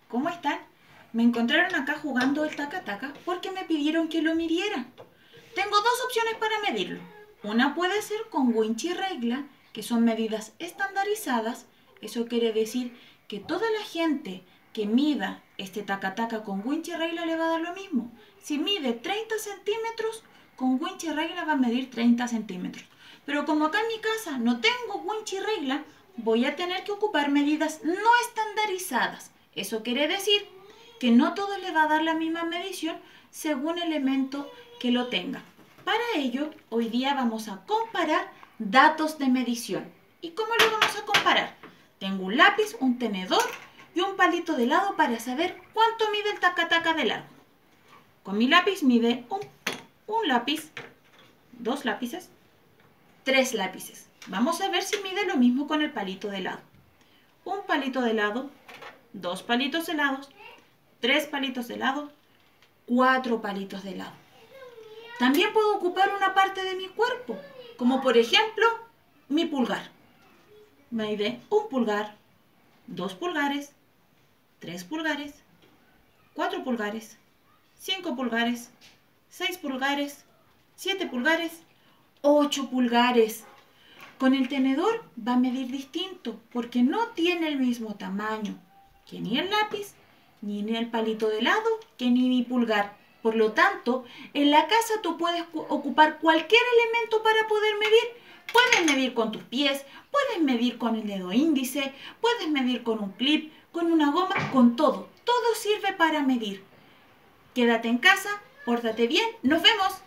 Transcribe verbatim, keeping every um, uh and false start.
¿Cómo están? Me encontraron acá jugando el taca-taca porque me pidieron que lo midiera. Tengo dos opciones para medirlo. Una puede ser con winch y regla, que son medidas estandarizadas. Eso quiere decir que toda la gente que mida este taca-taca con winch y regla le va a dar lo mismo. Si mide treinta centímetros, con winch y regla va a medir treinta centímetros. Pero como acá en mi casa no tengo winch y regla, voy a tener que ocupar medidas no estandarizadas. Eso quiere decir que no todo le va a dar la misma medición según el elemento que lo tenga. Para ello, hoy día vamos a comparar datos de medición. ¿Y cómo lo vamos a comparar? Tengo un lápiz, un tenedor y un palito de helado para saber cuánto mide el taca-taca de largo. Con mi lápiz mide un, un lápiz, dos lápices, tres lápices. Vamos a ver si mide lo mismo con el palito de helado. Un palito de helado, dos palitos de helados, tres palitos de helado, cuatro palitos de helado. También puedo ocupar una parte de mi cuerpo, como por ejemplo mi pulgar. Mide un pulgar, dos pulgares, tres pulgares, cuatro pulgares, cinco pulgares, seis pulgares, siete pulgares, ocho pulgares. Con el tenedor va a medir distinto porque no tiene el mismo tamaño que ni el lápiz, ni en el palito de helado, que ni mi pulgar. Por lo tanto, en la casa tú puedes ocupar cualquier elemento para poder medir. Puedes medir con tus pies, puedes medir con el dedo índice, puedes medir con un clip, con una goma, con todo. Todo sirve para medir. Quédate en casa, pórtate bien, nos vemos.